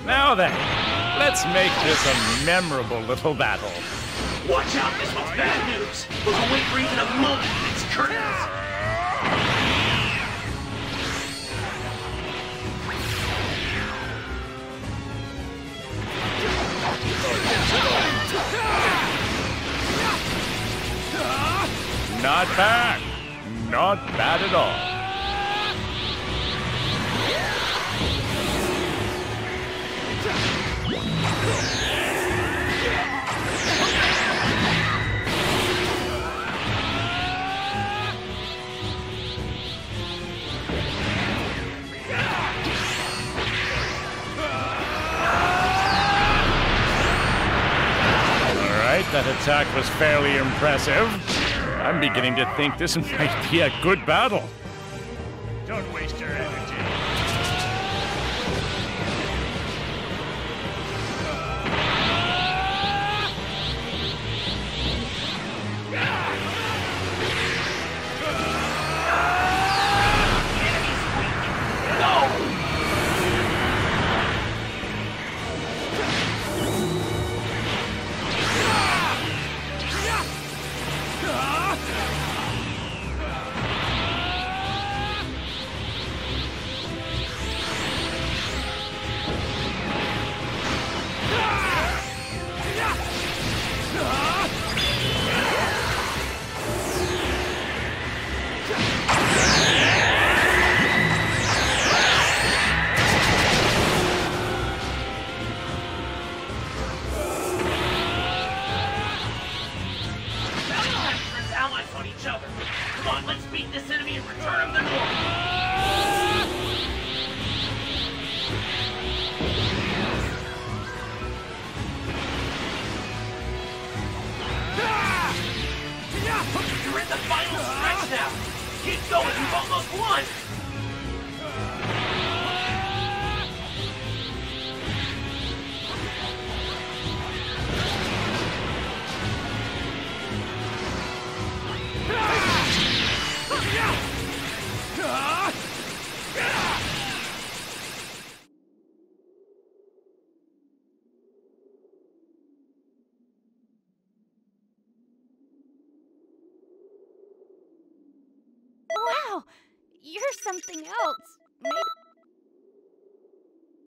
Now then, let's make this a memorable little battle. Watch out, this one's bad news. We'll wait for even a moment in its curtains. Not bad. Not bad at all. That attack was fairly impressive. I'm beginning to think this might be a good battle. Don't waste your energy. Come on, let's beat this enemy and return him to normal. You're in the final stretch now. Keep going, you've almost won. Wow, you're something else. Maybe